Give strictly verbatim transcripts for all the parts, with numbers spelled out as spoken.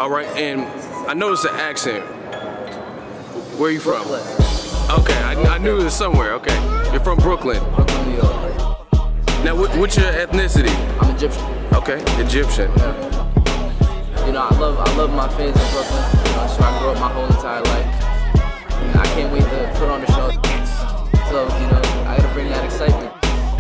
All right, and I noticed the accent. Where are you from? Brooklyn. Okay, I, I knew it was somewhere. Okay, you're from Brooklyn. Brooklyn, New York. Now, what, what's your ethnicity? I'm Egyptian. Okay, Egyptian. Yeah. You know, I love I love my fans in Brooklyn. You know, so I grew up my whole entire life. And I can't wait to put on the show. So, you know, I gotta bring that excitement.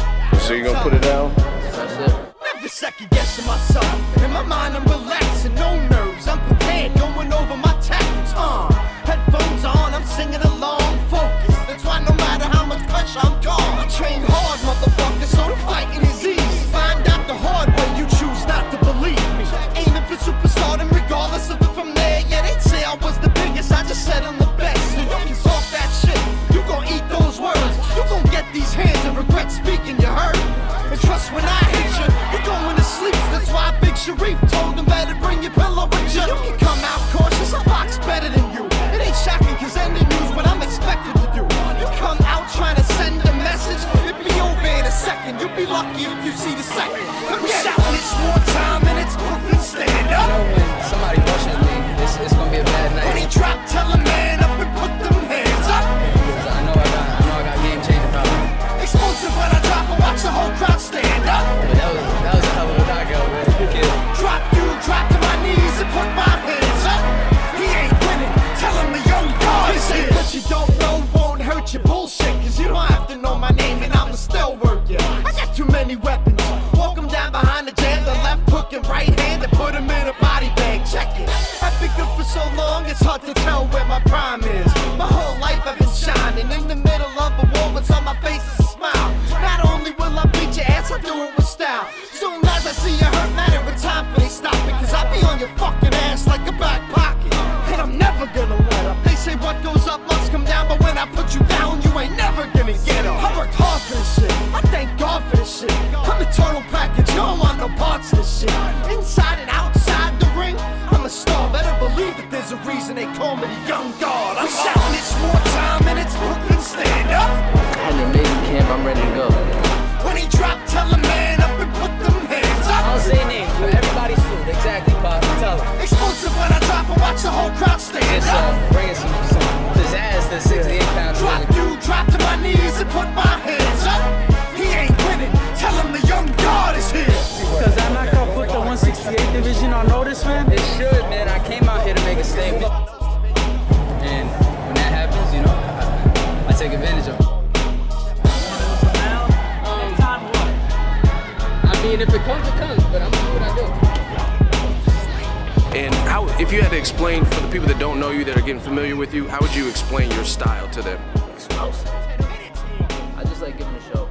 So you're gonna put it down? That's it. Never second guessing myself. In my mind, I'm relaxing, no nerves. I'm prepared, going over my tactics. Uh, headphones on, I'm singing along, focus. That's why no matter how much pressure I'm gone. I train hard, motherfucker, so the fighting is easy. Find out the hard way, you choose not to believe me. Aiming for superstardom, regardless of it from there. Yeah, they'd say I was the biggest, I just said I'm the best. So you can talk that shit, you gon' eat those words. You gon' get these hands and regret speaking, you heard? And trust when I hit you, you're going to sleep. That's why Big Sharif told him better bring your pillow with you. You can come out cautious, I box better than you. It ain't shocking cause ending you's what I'm expected to do. You come out trying to send a message, it'll be over in a second. You'll be lucky if you see the second. Come shouting, it's more time and it's Brooklyn, stand up. I know when somebody rushes me, it's, it's gonna be a bad night. When he drop, tell a man up and put them hands up. I know I got, I know I got game changing power. Explosive when I drop and watch the whole crowd stand up. But that was, that was a hell of a knockout, man. Drop you, drop to my knees and put my hands up. He ain't winning, tell him the young God is here. What you don't know won't hurt your bullshit, cause you don't have to know my name and I'ma still work ya. I got too many weapons, walk him down behind the jam, the left hook and right hand and put him in a body bag, check it. I've been good for so long, it's hard to tell where my prime is. My whole life I've been shining, in the middle of a war, what's on my face is a smile. Not only will I beat your ass, I do it with style. Soon as I see you hurt, matter of time for they stop it, cause I be on your fucking ass like a back pocket. And I'm never gonna let up. They say what goes up must come down, but when I put you down, you ain't never gonna get up. I worked hard for this shit, I thank God for this shit. I'm a total package, you don't want no parts of this shit. Inside and outside the ring, I'm a star. Better believe that there's a reason they call me the young God. I'm shouting, it's more time and it's Brooklyn, stand up. I had an amazing camp, I'm ready to go. When he drop, tell a man up and put them hands up. I'll say names, but everybody's food, exactly, Pop. Tell them. Explosive when I drop and watch the whole crowd stand Just up. uh, bringing some, some pizzazz to sixty-eight pounds. Drop you, drop to my knees and put my hands up. He ain't winning, tell him the young God is here. Cause that knockout put the one sixty-eight division on notice, man? It should, man. I came out here to make a statement. And when that happens, you know, I, I take advantage of it. I mean, if it comes, it comes, but I'm gonna do what I do. And how, if you had to explain for the people that don't know you, that are getting familiar with you, how would you explain your style to them? I just like giving a show.